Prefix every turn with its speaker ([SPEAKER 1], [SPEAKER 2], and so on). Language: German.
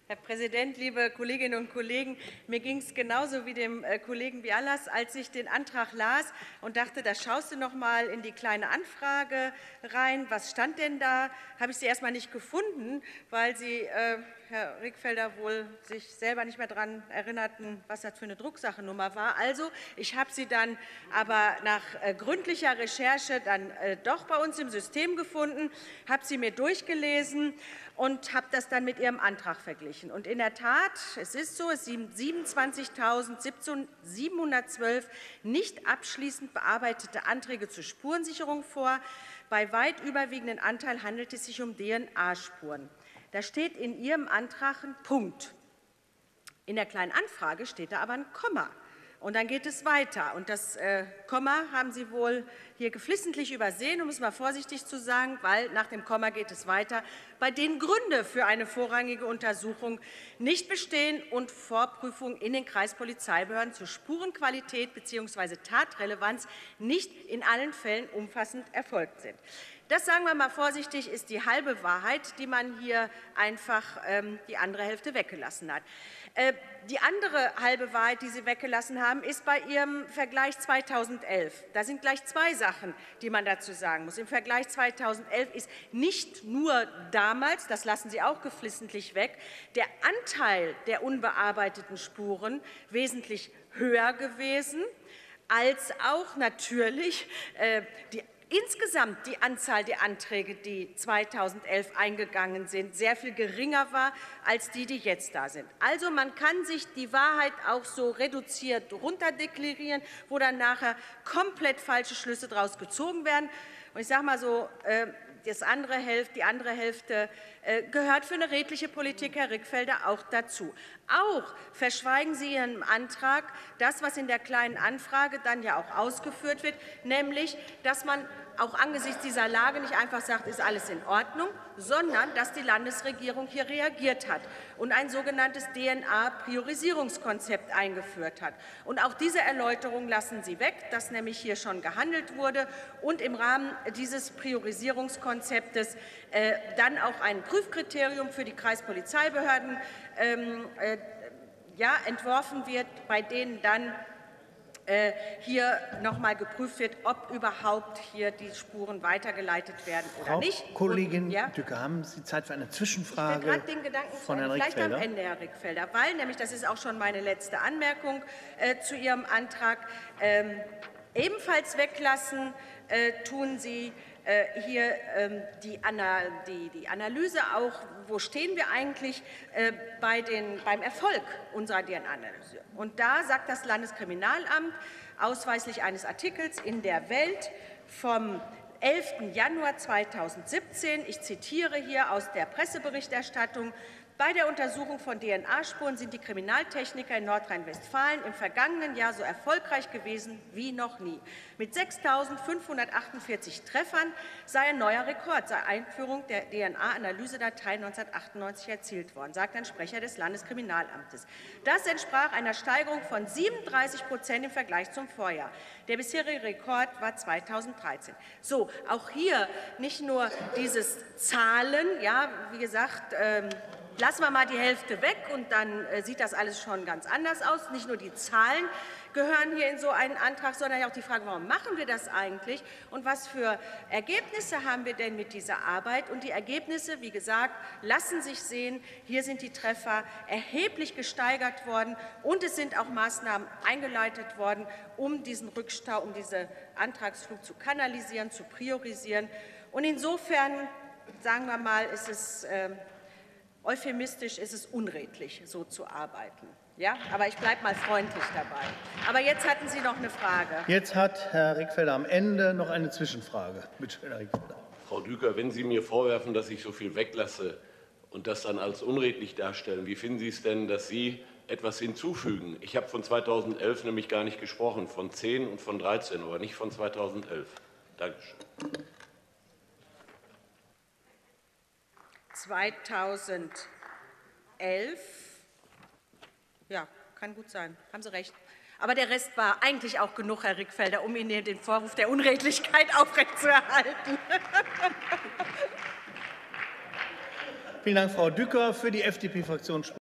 [SPEAKER 1] Herr Präsident, liebe Kolleginnen und Kollegen! Mir ging es genauso wie dem Kollegen Bialas, als ich den Antrag las und dachte, da schaust du noch mal in die Kleine Anfrage rein. Was stand denn da? Habe ich sie erst mal nicht gefunden, weil Sie, Herr Rickfelder, wohl sich selber nicht mehr daran erinnerten, was das für eine Drucksachennummer war. Also, ich habe sie dann aber nach gründlicher Recherche dann doch bei uns im System gefunden, habe sie mir durchgelesen und habe das dann mit Ihrem Antrag verglichen. Und in der Tat, es ist so, es liegen 27.712 nicht abschließend bearbeitete Anträge zur Spurensicherung vor. Bei weit überwiegenden Anteil handelt es sich um DNA-Spuren. Da steht in Ihrem Antrag ein Punkt. In der Kleinen Anfrage steht da aber ein Komma. Und dann geht es weiter. Und das Komma haben Sie wohl hier geflissentlich übersehen, um es mal vorsichtig zu sagen, weil nach dem Komma geht es weiter, bei denen Gründe für eine vorrangige Untersuchung nicht bestehen und Vorprüfungen in den Kreispolizeibehörden zur Spurenqualität bzw. Tatrelevanz nicht in allen Fällen umfassend erfolgt sind. Das, sagen wir mal vorsichtig, ist die halbe Wahrheit, die man hier einfach die andere Hälfte weggelassen hat. Die andere halbe Wahrheit, die Sie weggelassen haben, ist bei Ihrem Vergleich 2011. Da sind gleich zwei Sachen, die man dazu sagen muss. Im Vergleich 2011 ist nicht nur damals, das lassen Sie auch geflissentlich weg, der Anteil der unbearbeiteten Spuren wesentlich höher gewesen, als auch natürlich insgesamt die Anzahl der Anträge, die 2011 eingegangen sind, sehr viel geringer war als die, die jetzt da sind. Also man kann sich die Wahrheit auch so reduziert runterdeklarieren, wo dann nachher komplett falsche Schlüsse daraus gezogen werden. Und ich sage mal so, die andere Hälfte gehört für eine redliche Politik, Herr Rickfelder, auch dazu. Auch verschweigen Sie Ihren Antrag das, was in der Kleinen Anfrage dann ja auch ausgeführt wird, nämlich, dass man auch angesichts dieser Lage nicht einfach sagt, ist alles in Ordnung, sondern dass die Landesregierung hier reagiert hat und ein sogenanntes DNA-Priorisierungskonzept eingeführt hat. Und auch diese Erläuterung lassen Sie weg, dass nämlich hier schon gehandelt wurde und im Rahmen dieses Priorisierungskonzeptes dann auch ein Prüfkriterium für die Kreispolizeibehörden entworfen wird, bei denen dann hier noch mal geprüft wird, ob überhaupt hier die Spuren weitergeleitet werden oder nicht.
[SPEAKER 2] Frau Kollegin Dücker, haben Sie Zeit für eine Zwischenfrage?
[SPEAKER 1] Ich will gerade den Gedanken
[SPEAKER 2] von Herrn Rickfelder.
[SPEAKER 1] Vielleicht am Ende, Herr Rickfelder, weil nämlich, das ist auch schon meine letzte Anmerkung zu Ihrem Antrag, ebenfalls weglassen tun Sie hier die Analyse auch, wo stehen wir eigentlich beim Erfolg unserer DNA-Analyse. Und da sagt das Landeskriminalamt ausweislich eines Artikels in der Welt vom 11. Januar 2017, ich zitiere hier aus der Presseberichterstattung: Bei der Untersuchung von DNA-Spuren sind die Kriminaltechniker in Nordrhein-Westfalen im vergangenen Jahr so erfolgreich gewesen wie noch nie. Mit 6.548 Treffern sei ein neuer Rekord seit Einführung der DNA-Analysedatei 1998 erzielt worden, sagt ein Sprecher des Landeskriminalamtes. Das entsprach einer Steigerung von 37% im Vergleich zum Vorjahr. Der bisherige Rekord war 2013. So, auch hier nicht nur dieses Zahlen, ja, wie gesagt, lassen wir mal die Hälfte weg, und dann sieht das alles schon ganz anders aus. Nicht nur die Zahlen gehören hier in so einen Antrag, sondern auch die Frage, warum machen wir das eigentlich und was für Ergebnisse haben wir denn mit dieser Arbeit? Und die Ergebnisse, wie gesagt, lassen sich sehen. Hier sind die Treffer erheblich gesteigert worden, und es sind auch Maßnahmen eingeleitet worden, um diesen Rückstau, um diese Antragsflut zu kanalisieren, zu priorisieren. Und insofern, sagen wir mal, ist es euphemistisch, ist es unredlich, so zu arbeiten. Ja, aber ich bleibe mal freundlich dabei. Aber jetzt hatten Sie noch eine Frage.
[SPEAKER 2] Jetzt hat Herr Rickfelder am Ende noch eine Zwischenfrage. Bitte schön, Herr Rickfelder.
[SPEAKER 3] Frau Dücker, wenn Sie mir vorwerfen, dass ich so viel weglasse und das dann als unredlich darstellen, wie finden Sie es denn, dass Sie etwas hinzufügen? Ich habe von 2011 nämlich gar nicht gesprochen, von 10 und von 13, aber nicht von 2011. Dankeschön.
[SPEAKER 1] 2011, ja, kann gut sein, haben Sie recht. Aber der Rest war eigentlich auch genug, Herr Rickfelder, um Ihnen den Vorwurf der Unredlichkeit aufrechtzuerhalten.
[SPEAKER 2] Vielen Dank, Frau Dücker. Für die FDP-Fraktion